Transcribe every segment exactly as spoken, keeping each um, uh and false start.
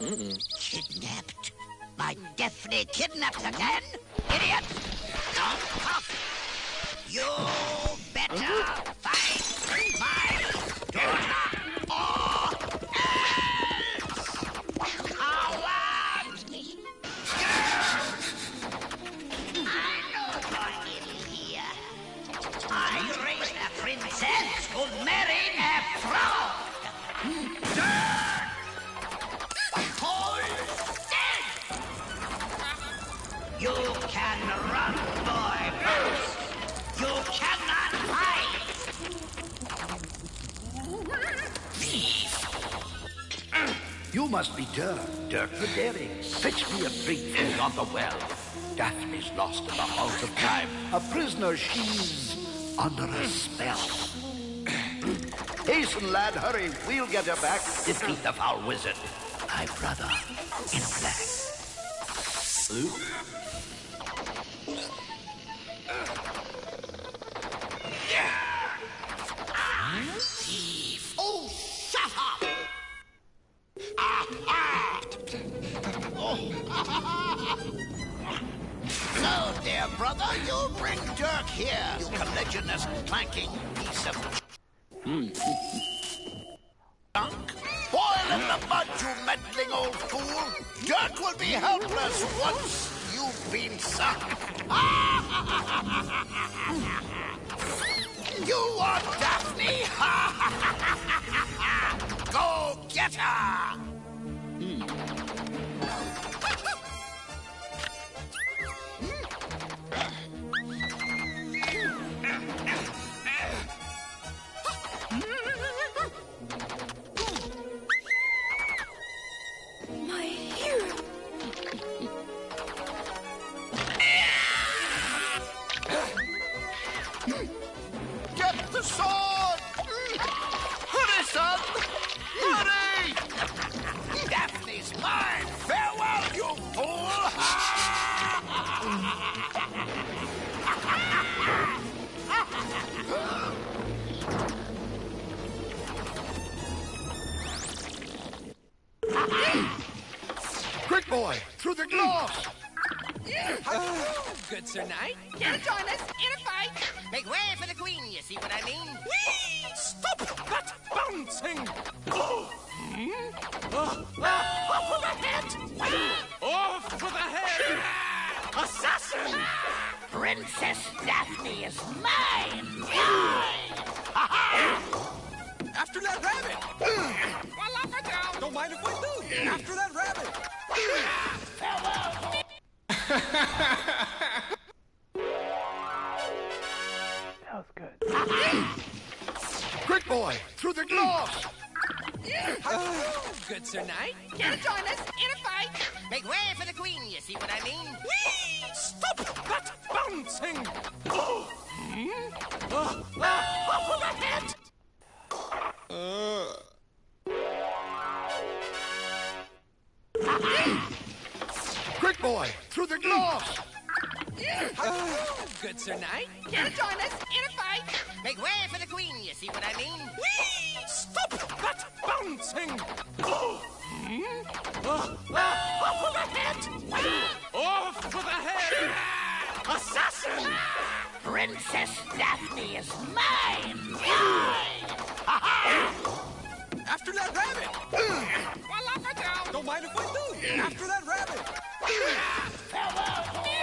Kidnapped? My Daphne kidnapped again? Idiot! Don't cough! You better find my daughter or else! Coward! I know you're in here. I raised a princess who married a frog. You can run, boy, Bruce. You cannot hide. Thief. You must be Dirk, Dirk the Daring. Fetch me a drink from yonder well. Daphne's lost in the halls of time. A prisoner, she's under a spell. Hasten, lad, hurry. We'll get her back. Defeat the foul wizard. My brother in black. Ooh. Thief! Oh, shut up! Ah, ah! Oh. So, dear brother, you bring Dirk here, you colliginous, clanking piece of junk. Boil in the mud, you meddling old fool. Dirk will be helpless once you've been sunk. You want Daphne? Go get her! Hmm. My hero! Get the sword! Hurry, son! Hurry! Daphne's mine! Farewell, you fool! Quick, boy! Through the glass! Oh, good Sir Knight. Here to join us in a fight! Make way for the queen, you see what I mean? Whee! Stop that bouncing! Oh. Hmm? Oh. Oh, off with the head! Off with the head! Assassin! Princess Daphne is mine! After that rabbit! Well, up or down! Don't mind if we do. After that rabbit! Farewell! That was good. Quick, boy! Through the glass! Oh, good Sir Knight. Here to join us in a fight! Make way for the queen, you see what I mean? Whee! Stop that bouncing! Oh. Hmm? Oh, oh, off with the head! Quick, boy! Through the glass! Oh, good Sir Knight. Here to join us in a fight! Make way for the queen, you see what I mean? Whee! Stop that bouncing! Oh. Hmm? Oh, oh, off with the head! Off with the head! Assassin! Princess Daphne is mine! After that rabbit! Well, up or down! Don't mind if we do. After that rabbit! Farewell!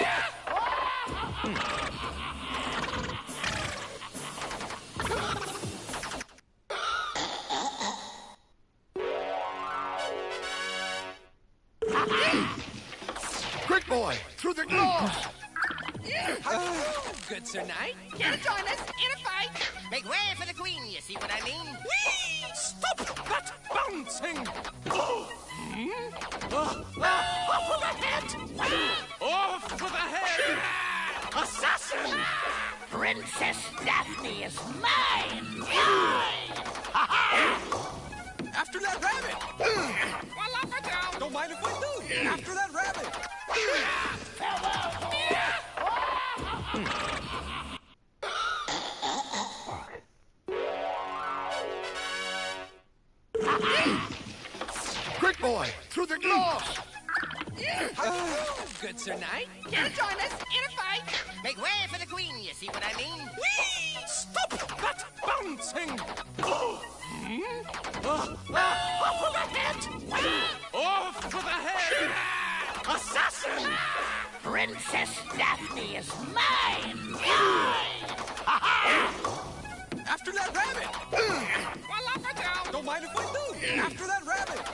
Quick, boy! Through the glass! Oh, good Sir Knight. Here to join us in a fight! Make way for the queen, you see what I mean? Whee! Stop that bouncing! Oh. Hmm? Oh, oh, off with the head! Off with the head! Assassin! Princess Daphne is mine! After that rabbit! Well, up or down! Don't mind if we do. After that rabbit! Farewell! Quick, boy! boy, through the glass! Good Sir Knight. Care to join us in a fight? Make way for the queen, you see what I mean? Whee! Stop that bouncing! Oh, hmm? uh, uh, off with the head! Off with the head! Assassin! Princess Daphne is mine! After that rabbit. Voila, Madame! Don't mind if I do. After that rabbit.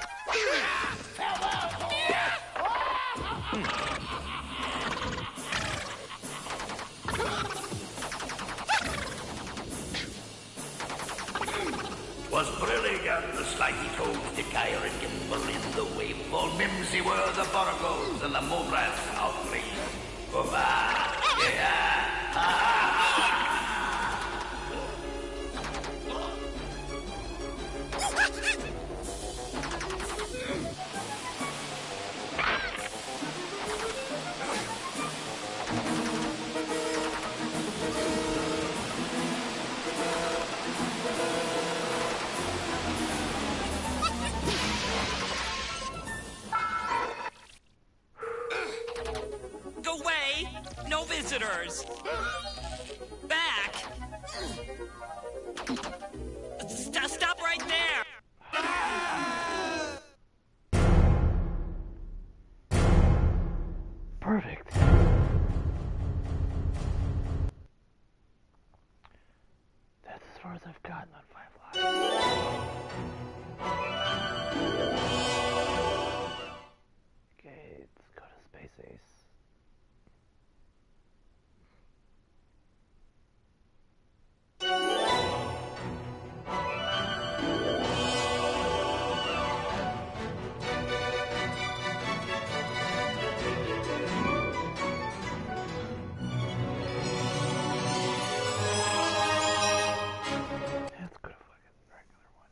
Was brilliant, the slimy toes to gyre and gimble in the wavefall. Mimsy were the boragos and the moonrats outreach. Oh, ah, yeah, ah. Go away! No visitors! Back! St- stop right there! Perfect. That's as far as I've gotten on Five Lives. Okay, let's go to Space Ace. Let's go to fucking regular one.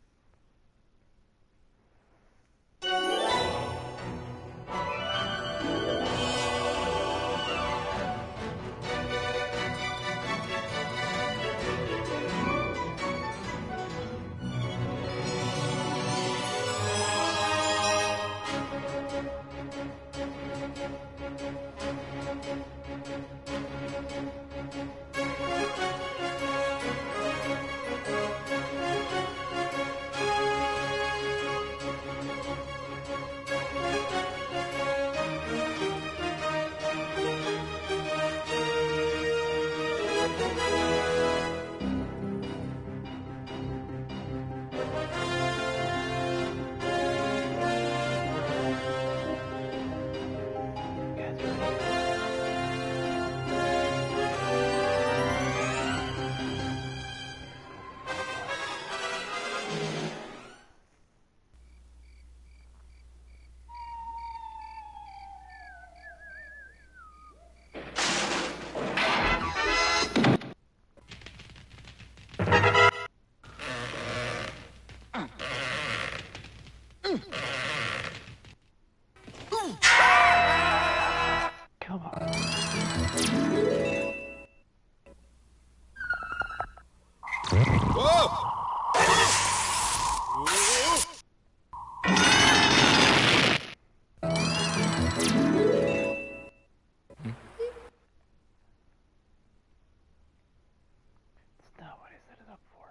Guys, ready? Come on. It's not what I set it up for.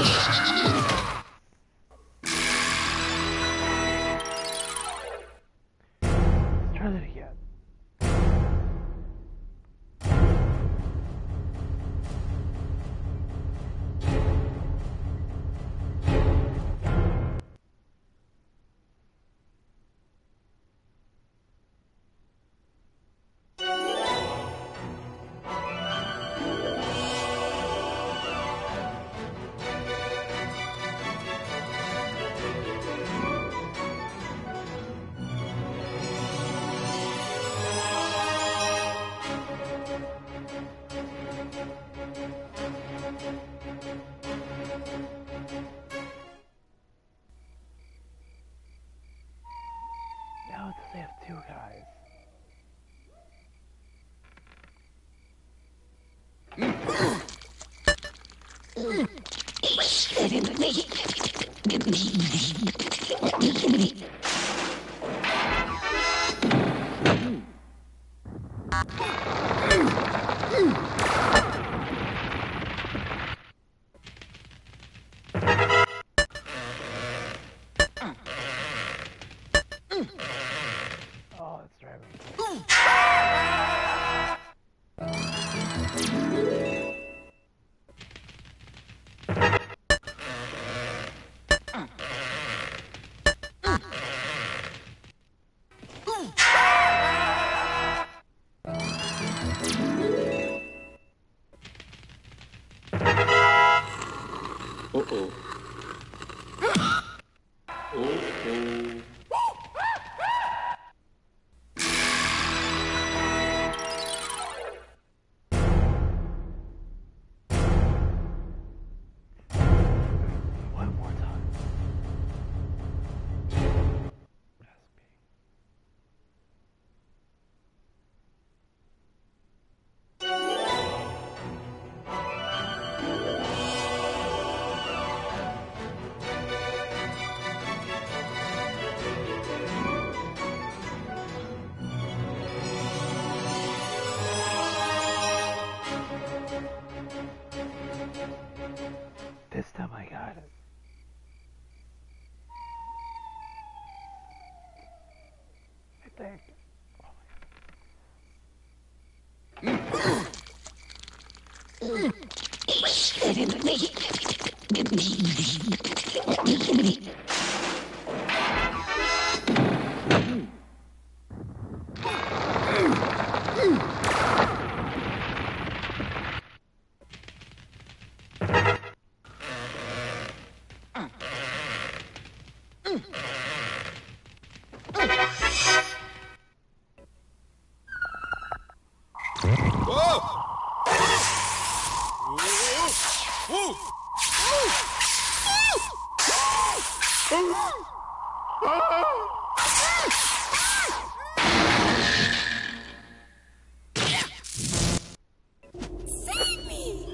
try that again. Now it does they have two guys. Oh, it's driving me. Uh-oh. Uh-oh. One more time. This time I got it. I think. Oh Save me!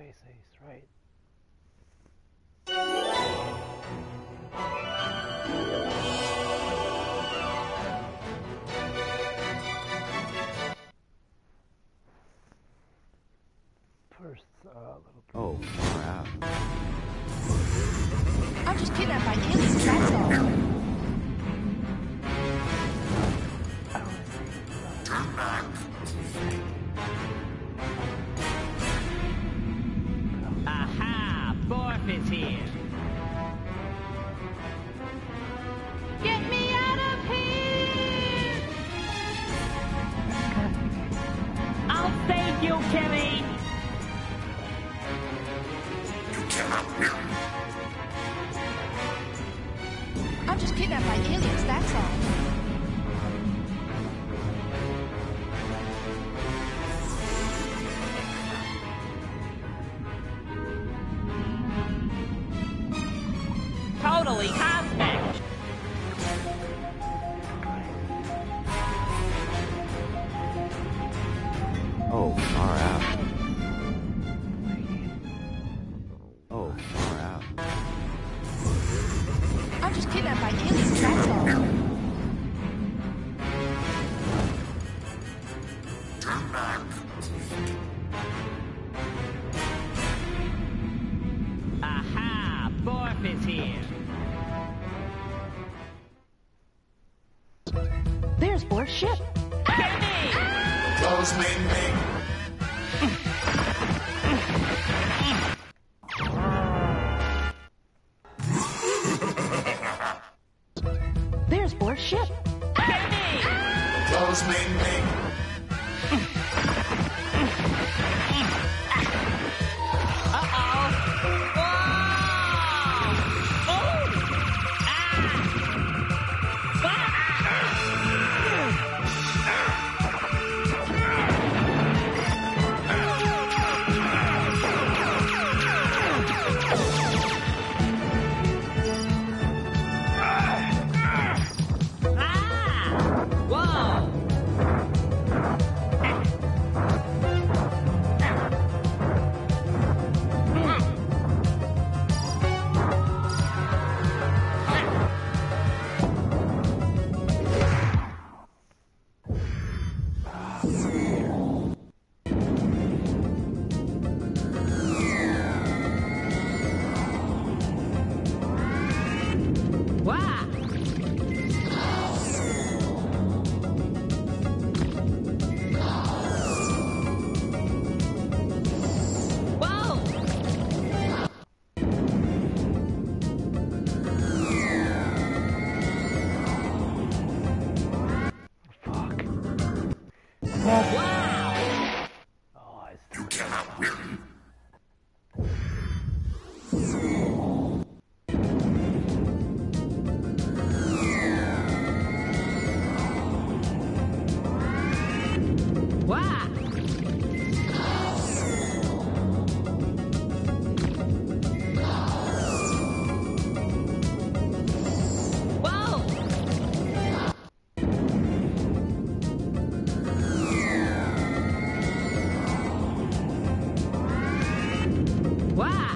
Space Ace, right? First, uh, little. Oh, crap. I'm just kidnapped by aliens, that's all. Aha! Borf is here. Get me out of here! I'll save you, Kimmy! I'm just kidnapped by aliens, that's all. Totally cosmic! Oh, far out. Oh, far out. I'm just kidnapped by aliens, that's all. Aha! Borf is here. There's Borf's ship. Kimmy! Close main wing. There's Borf's ship. Kimmy! Close main wing. Uh-oh! Whoa! Oh! Ah! Ah! Whoa! Wow! Whoa! Fuck. Wow! Oh, I see. You cannot win. Wow! Whoa! Wow!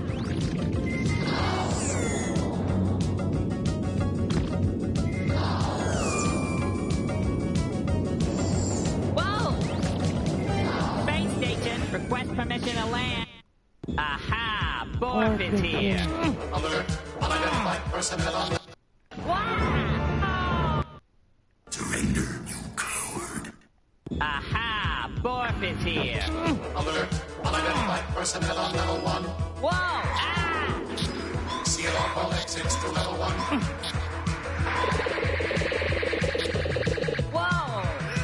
Whoa! Space station, request permission to land. Aha! Borf is here. Alert. Unidentified personnel on. Wow! Surrender, you coward. Aha! Borf is here. Alert. Unidentified personnel on level one. Whoa! Ah! Seal off all exits to level one. Whoa!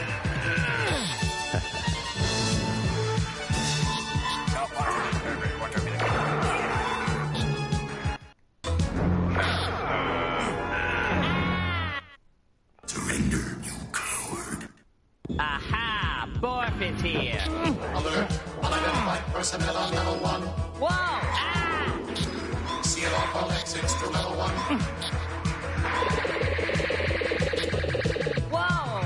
Surrender, you coward. Aha! Borf is here. Alert. Unidentified personnel on level one. Whoa! Ah! Seal off all exits to level one. Whoa!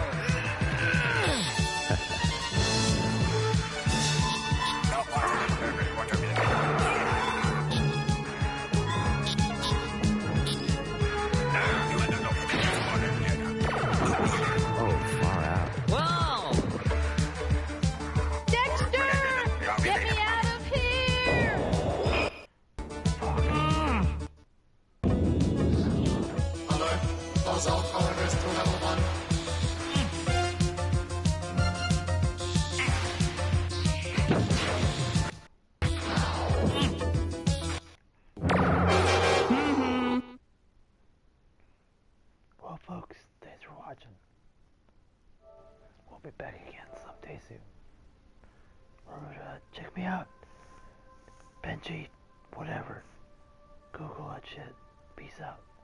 Well, folks, thanks for watching. We'll be back again someday soon. Remember to check me out. bengjie, whatever. Google that shit. Peace out.